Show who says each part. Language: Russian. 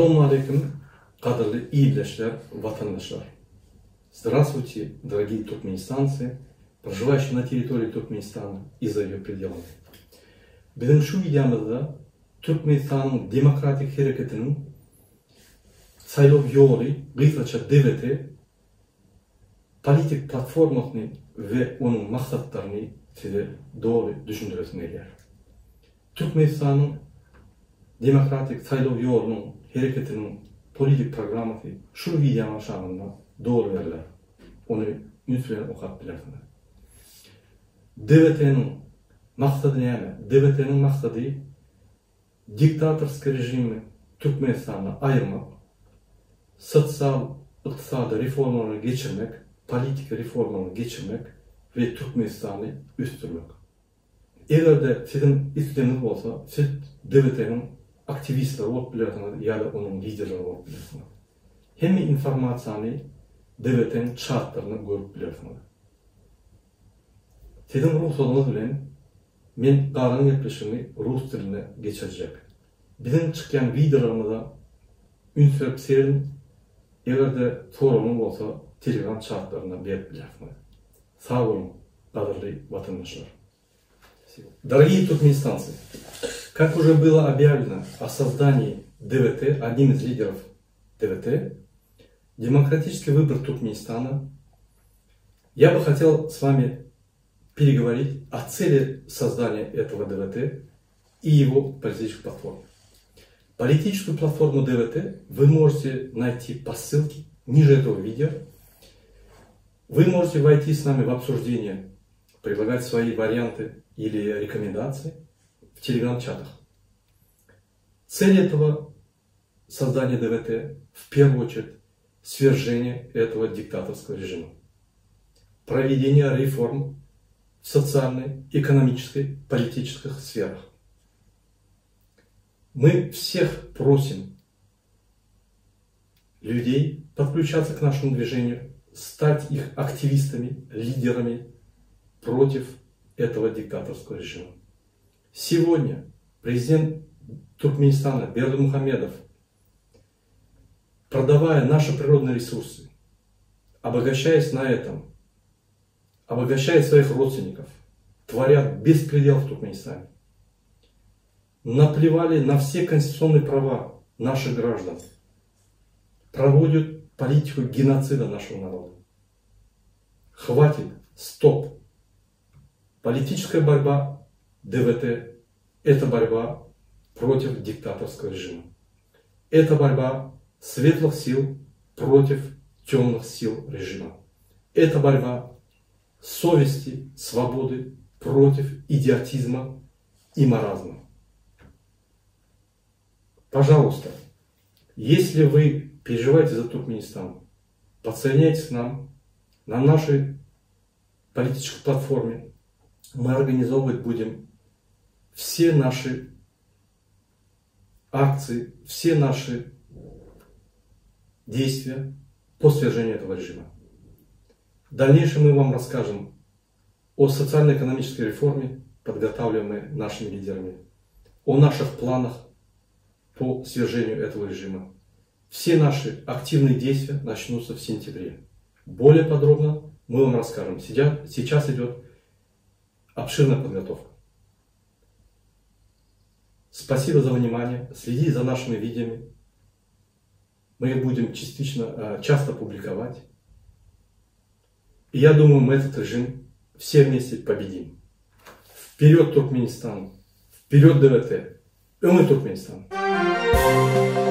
Speaker 1: Assalamu alaikum, кадрлы ийлешлер, ватандашлар. Здравствуйте, дорогие туркменистанцы, проживающие на территории Туркменистана и за ее пределами. Bizim şu videomuzda Türkmenistan'ın demokratik hareketinin saylov yolu, kısaca devleti, politik platformasını ve onun maksatlarını size doğru düşündürmeye. Türkmenistan'ın demokratik saylov yolunun hareketinin politik programı şu videonun aşağısında doğru verilir. Onu lütfen okuyabilirsiniz. Devletin maksadı ne? Devletin maksadı diktatorski rejimi Türkmenistan'ı ayırmak, sosyal, iktisadi reformları geçirmek, politik reformları geçirmek ve Türkmenistan'ı üstürmek. Eğer de sizin isteğiniz olsa, siz devletin aktivistleri olabilirsiniz ya da onun liderleri olabilirsiniz. Hem informasyonu devletin şartlarını görebilirsiniz. Sizin ruhsatınız bilen men qalan yaklaşımı Rus diline geçecek. Bizim çıkan videolarımıza ünsürüp serin, eğer de sorunun olsa Telegram şartlarına verebilirsiniz. Sağ olun, qadrli vatandaşlar. Дорогие туркменистанцы, как уже было объявлено о создании ДВТ, одним из лидеров ДВТ, демократический выбор Туркменистана, я бы хотел с вами переговорить о цели создания этого ДВТ и его политической платформы. Политическую платформу ДВТ вы можете найти по ссылке ниже этого видео. Вы можете войти с нами в обсуждение, предлагать свои варианты или рекомендации в телеграм-чатах. Цель этого создания ДВТ в первую очередь свержение этого диктаторского режима, проведение реформ в социальной, экономической, политических сферах. Мы всех просим людей подключаться к нашему движению, стать их активистами, лидерами против этого диктаторского режима. Сегодня президент Туркменистана Бердымухамедов, продавая наши природные ресурсы, обогащаясь на этом, обогащает своих родственников, творят беспредел в Туркменистане, наплевали на все конституционные права наших граждан, проводят политику геноцида нашего народа. Хватит, стоп. Политическая борьба ДВТ – это борьба против диктаторского режима. Это борьба светлых сил против темных сил режима. Это борьба совести, свободы против идиотизма и маразма. Пожалуйста, если вы переживаете за Туркменистан, подсоединяйтесь к нам на нашей политической платформе. Мы организовывать будем все наши акции, все наши действия по свержению этого режима. В дальнейшем мы вам расскажем о социально-экономической реформе, подготавливаемой нашими лидерами, о наших планах по свержению этого режима. Все наши активные действия начнутся в сентябре. Более подробно мы вам расскажем. Сейчас идет обширная подготовка. Спасибо за внимание. Следите за нашими видеоми. Мы их будем часто публиковать. И я думаю, мы этот режим все вместе победим. Вперед, Туркменистан! Вперед, ДВТ! И мы, Туркменистан!